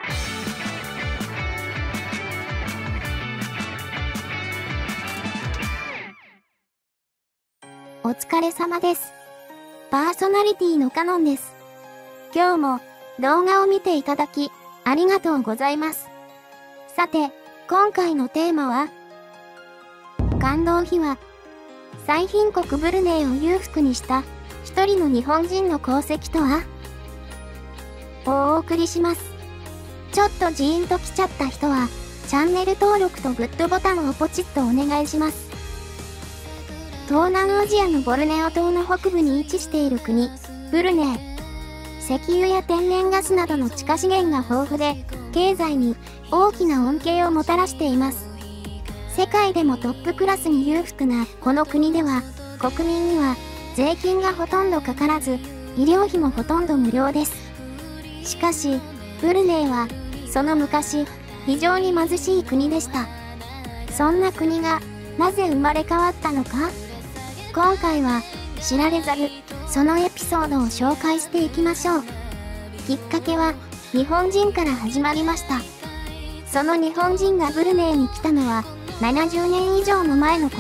お疲れ様です。パーソナリティのカノンです。今日も動画を見ていただきありがとうございます。さて、今回のテーマは感動秘話。最貧国ブルネイを裕福にした一人の日本人の功績とはをお送りします。ちょっとジーンときちゃった人はチャンネル登録とグッドボタンをポチッとお願いします。東南アジアのボルネオ島の北部に位置している国、ブルネイ。石油や天然ガスなどの地下資源が豊富で、経済に大きな恩恵をもたらしています。世界でもトップクラスに裕福なこの国では、国民には税金がほとんどかからず、医療費もほとんど無料です。しかし、ブルネイは、その昔、非常に貧しい国でした。そんな国が、なぜ生まれ変わったのか？今回は知られざるそのエピソードを紹介していきましょう。きっかけは日本人から始まりました。その日本人がブルネイに来たのは70年以上も前のこと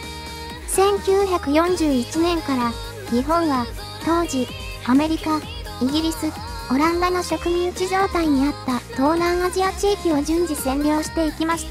。1941年から日本は当時アメリカ、イギリス、オランダの植民地状態にあった東南アジア地域を順次占領していきました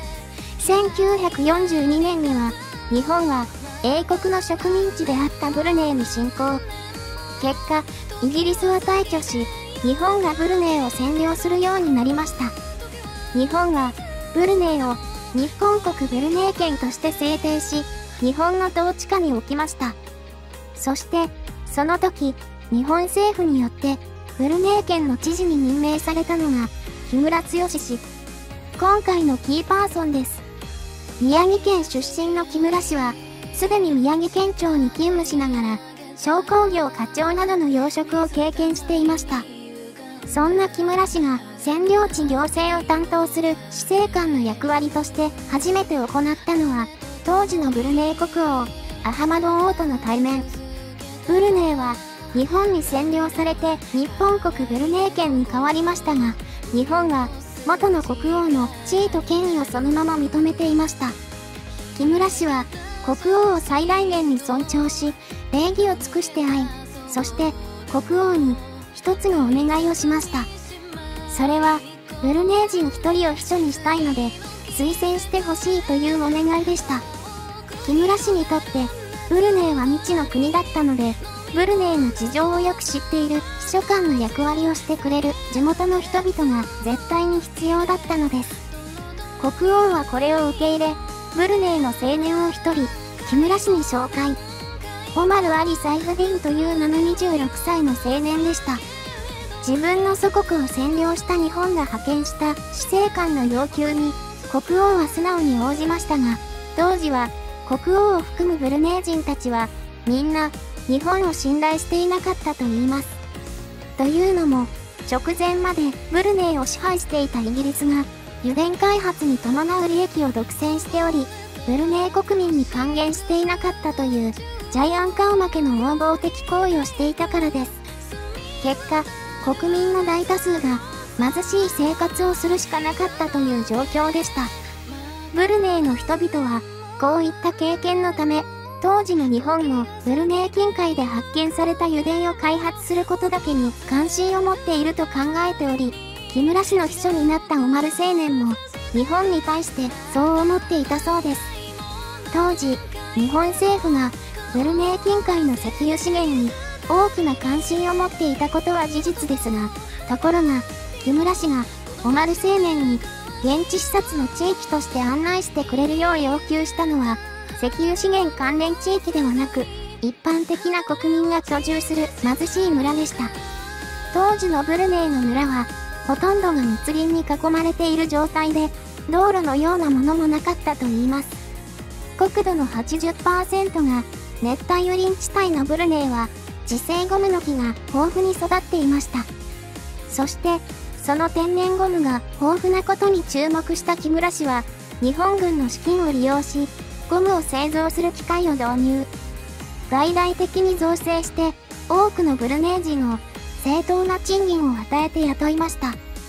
。1942年には日本は英国の植民地であったブルネイに侵攻。結果、イギリスは退去し、日本がブルネイを占領するようになりました。日本は、ブルネイを日本国ブルネイ県として制定し、日本の統治下に置きました。そして、その時、日本政府によって、ブルネイ県の知事に任命されたのが、木村剛氏。今回のキーパーソンです。宮城県出身の木村氏は、すでに宮城県庁に勤務しながら、商工業課長などの要職を経験していました。そんな木村氏が占領地行政を担当する司政官の役割として初めて行ったのは、当時のブルネイ国王、アハマド王との対面。ブルネイは日本に占領されて日本国ブルネイ県に変わりましたが、日本は元の国王の地位と権威をそのまま認めていました。木村氏は国王を最大限に尊重し、礼儀を尽くして愛、そして国王に一つのお願いをしました。それは、ブルネイ人一人を秘書にしたいので、推薦してほしいというお願いでした。木村氏にとって、ブルネイは未知の国だったので、ブルネイの事情をよく知っている秘書官の役割をしてくれる地元の人々が絶対に必要だったのです。国王はこれを受け入れ、ブルネイの青年を一人、木村氏に紹介。オマル・アリ・サイフディンという名の26歳の青年でした。自分の祖国を占領した日本が派遣した司政官の要求に、国王は素直に応じましたが、当時は国王を含むブルネイ人たちは、みんな日本を信頼していなかったと言います。というのも、直前までブルネイを支配していたイギリスが、油田開発に伴う利益を独占しており、ブルネイ国民に還元していなかったという、ジャイアン顔負けの横暴的行為をしていたからです。結果、国民の大多数が貧しい生活をするしかなかったという状況でした。ブルネイの人々は、こういった経験のため、当時の日本もブルネイ近海で発見された油田を開発することだけに関心を持っていると考えており、木村氏の秘書になったオマル青年も、日本に対してそう思っていたそうです。当時、日本政府がブルネイ近海の石油資源に大きな関心を持っていたことは事実ですが、ところが、木村氏がオマル青年に現地視察の地域として案内してくれるよう要求したのは、石油資源関連地域ではなく、一般的な国民が居住する貧しい村でした。当時のブルネイの村は、ほとんどが密林に囲まれている状態で、道路のようなものもなかったといいます。国土の 80% が熱帯雨林地帯のブルネイは、自生ゴムの木が豊富に育っていました。そして、その天然ゴムが豊富なことに注目した木村氏は、日本軍の資金を利用し、ゴムを製造する機械を導入。大々的に造成して、多くのブルネイ人を正当な賃金を与えて雇いました。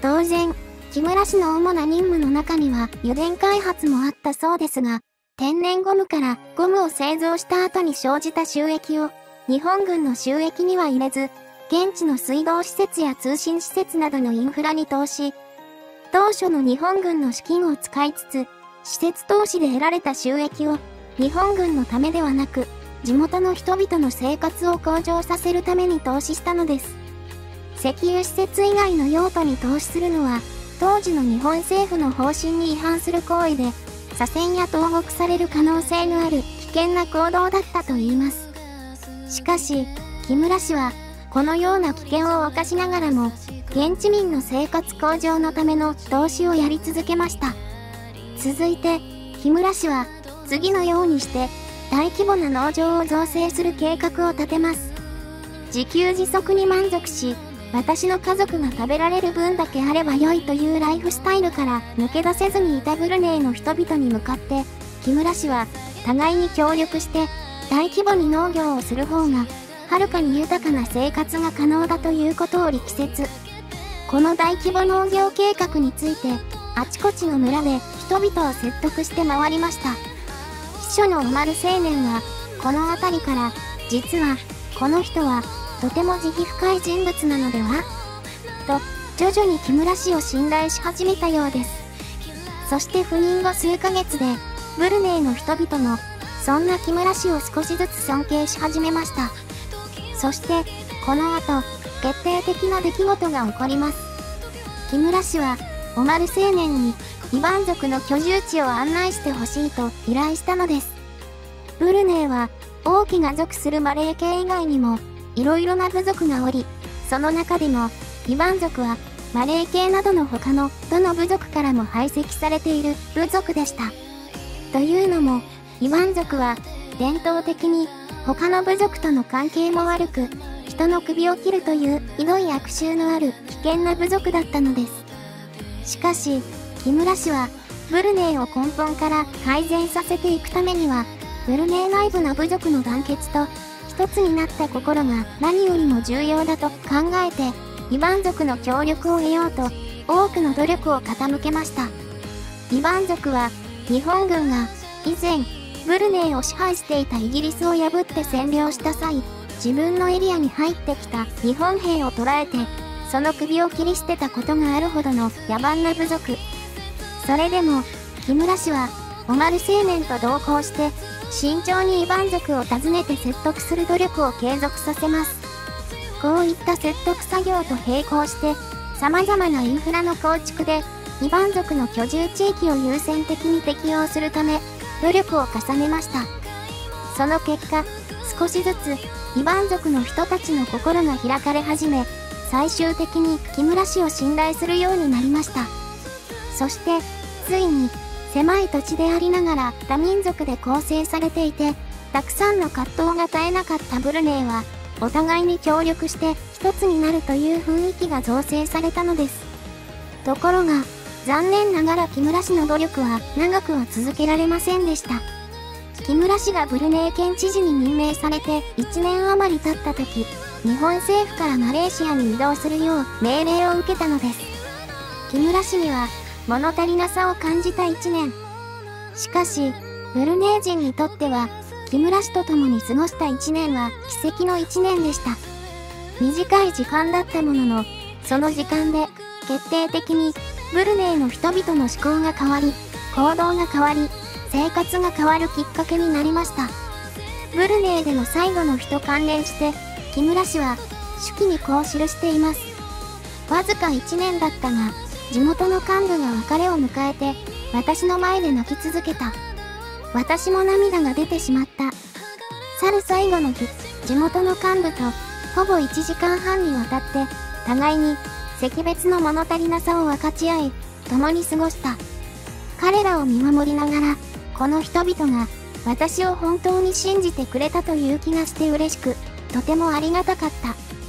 当然、木村氏の主な任務の中には油田開発もあったそうですが、天然ゴムからゴムを製造した後に生じた収益を日本軍の収益には入れず、現地の水道施設や通信施設などのインフラに投資。当初の日本軍の資金を使いつつ、施設投資で得られた収益を日本軍のためではなく、地元の人々の生活を向上させるために投資したのです。石油施設以外の用途に投資するのは、当時の日本政府の方針に違反する行為で、左遷や投獄される可能性のある危険な行動だったといいます。しかし、木村氏は、このような危険を冒しながらも、現地民の生活向上のための投資をやり続けました。続いて、木村氏は、次のようにして、大規模な農場を造成する計画を立てます。自給自足に満足し、私の家族が食べられる分だけあれば良いというライフスタイルから抜け出せずにいたブルネイの人々に向かって、木村氏は互いに協力して大規模に農業をする方がはるかに豊かな生活が可能だということを力説。この大規模農業計画についてあちこちの村で人々を説得して回りました。秘書のおまる青年はこの辺りから実はこの人はとても慈悲深い人物なのではと、徐々に木村氏を信頼し始めたようです。そして赴任後数ヶ月で、ブルネイの人々も、そんな木村氏を少しずつ尊敬し始めました。そして、この後、決定的な出来事が起こります。木村氏は、オマル青年に、イバン族の居住地を案内してほしいと依頼したのです。ブルネイは、王家が属するマレー系以外にも、いろいろな部族がおり、その中でも、イバン族は、マレー系などの他のどの部族からも排斥されている部族でした。というのも、イバン族は、伝統的に、他の部族との関係も悪く、人の首を切るというひどい悪習のある危険な部族だったのです。しかし、木村氏は、ブルネイを根本から改善させていくためには、ブルネイ内部の部族の団結と、一つになった心が何よりも重要だと考えて、イバン族の協力を得ようと、多くの努力を傾けました。イバン族は、日本軍が、以前、ブルネイを支配していたイギリスを破って占領した際、自分のエリアに入ってきた日本兵を捕らえて、その首を切り捨てたことがあるほどの野蛮な部族。それでも、木村氏は、オマル青年と同行して、慎重にイバン族を訪ねて説得する努力を継続させます。こういった説得作業と並行して、様々なインフラの構築で、イバン族の居住地域を優先的に適用するため、努力を重ねました。その結果、少しずつ、イバン族の人たちの心が開かれ始め、最終的に木村氏を信頼するようになりました。そして、ついに、狭い土地でありながら多民族で構成されていて、たくさんの葛藤が絶えなかったブルネイは、お互いに協力して一つになるという雰囲気が造成されたのです。ところが、残念ながら木村氏の努力は長くは続けられませんでした。木村氏がブルネイ県知事に任命されて1年余り経った時、日本政府からマレーシアに移動するよう命令を受けたのです。木村氏には、物足りなさを感じた1年。しかし、ブルネイ人にとっては、木村氏と共に過ごした1年は奇跡の1年でした。短い時間だったものの、その時間で決定的にブルネイの人々の思考が変わり、行動が変わり、生活が変わるきっかけになりました。ブルネイでの最後の日と関連して、木村氏は手記にこう記しています。わずか1年だったが、地元の幹部が別れを迎えて、私の前で泣き続けた。私も涙が出てしまった。去る最後の日、地元の幹部と、ほぼ1時間半にわたって、互いに、惜別の物足りなさを分かち合い、共に過ごした。彼らを見守りながら、この人々が、私を本当に信じてくれたという気がして嬉しく、とてもありがたかった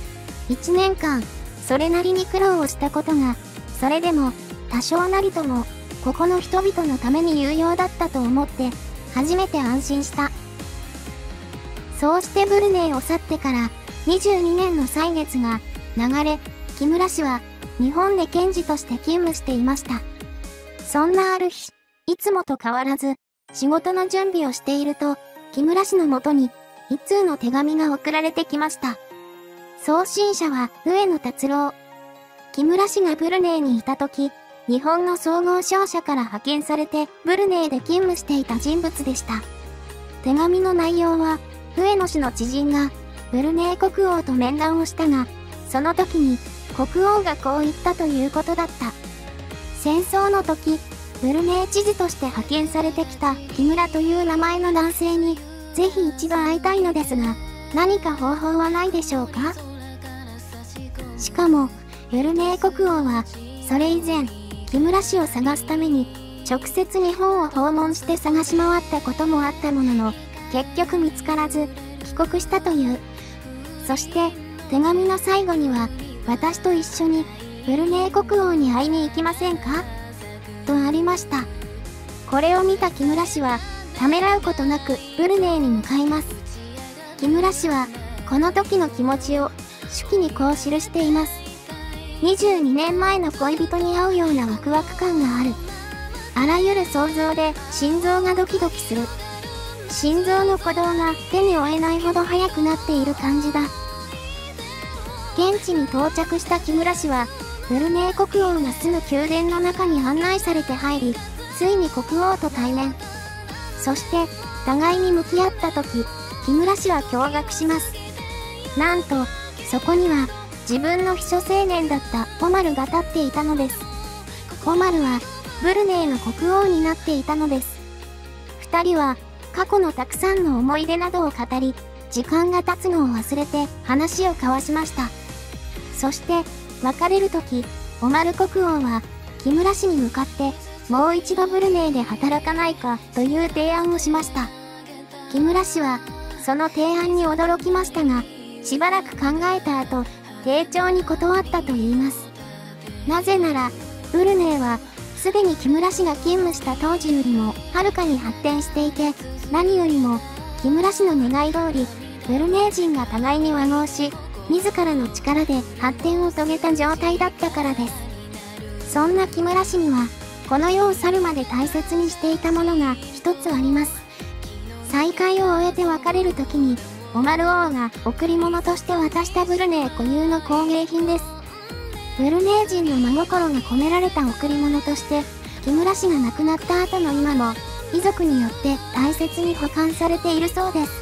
。1年間、それなりに苦労をしたことが、それでも、多少なりとも、ここの人々のために有用だったと思って、初めて安心した。そうしてブルネイを去ってから、22年の歳月が流れ、木村氏は、 日本で検事として勤務していました。そんなある日、いつもと変わらず、仕事の準備をしていると、木村氏のもとに、一通の手紙が送られてきました。送信者は上野達郎。木村氏がブルネイにいた時、日本の総合商社から派遣されてブルネイで勤務していた人物でした。手紙の内容は、上野氏の知人がブルネイ国王と面談をしたが、その時に国王がこう言ったということだった。戦争の時、ブルネイ知事として派遣されてきた木村という名前の男性に、ぜひ一度会いたいのですが、何か方法はないでしょうか？しかも、ブルネイ国王は、それ以前、木村氏を探すために、直接日本を訪問して探し回ったこともあったものの、結局見つからず、帰国したという。そして、手紙の最後には、私と一緒に、ブルネイ国王に会いに行きませんか？とありました。これを見た木村氏は、ためらうことなくブルネイに向かいます。木村氏は、この時の気持ちを手記にこう記しています。22年前の恋人に会うようなワクワク感がある。あらゆる想像で心臓がドキドキする。心臓の鼓動が手に負えないほど速くなっている感じだ。現地に到着した木村氏は、ブルネイ国王が住む宮殿の中に案内されて入り、ついに国王と対面。そして、互いに向き合った時、木村氏は驚愕します。なんと、そこには、自分の秘書青年だったオマルが立っていたのです。オマルは、ブルネイの国王になっていたのです。二人は、過去のたくさんの思い出などを語り、時間が経つのを忘れて話を交わしました。そして、別れる時、オマル国王は、木村氏に向かって、もう一度ブルネイで働かないかという提案をしました。木村氏は、その提案に驚きましたが、しばらく考えた後、丁重に断ったと言います。なぜなら、ブルネイは、すでに木村氏が勤務した当時よりも、はるかに発展していて、何よりも、木村氏の願い通り、ブルネイ人が互いに和合し、自らの力で発展を遂げた状態だったからです。そんな木村氏には、この世を去るまで大切にしていたものが一つあります。再会を終えて別れる時に、オマル王が贈り物として渡したブルネイ固有の工芸品です。ブルネイ人の真心が込められた贈り物として、木村氏が亡くなった後の今も、遺族によって大切に保管されているそうです。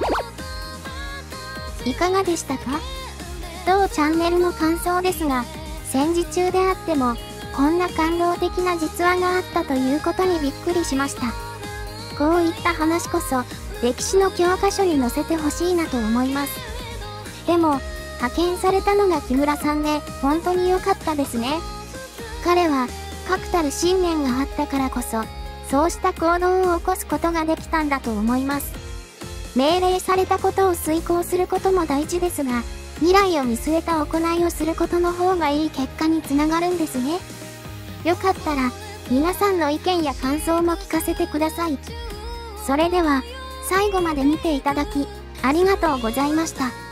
いかがでしたか？当チャンネルの感想ですが、戦時中であっても、こんな感動的な実話があったということにびっくりしました。こういった話こそ、歴史の教科書に載せてほしいなと思います。でも、派遣されたのが木村さんで、本当に良かったですね。彼は、確たる信念があったからこそ、そうした行動を起こすことができたんだと思います。命令されたことを遂行することも大事ですが、未来を見据えた行いをすることの方がいい結果につながるんですね。よかったら、皆さんの意見や感想も聞かせてください。それでは、最後まで見ていただき、ありがとうございました。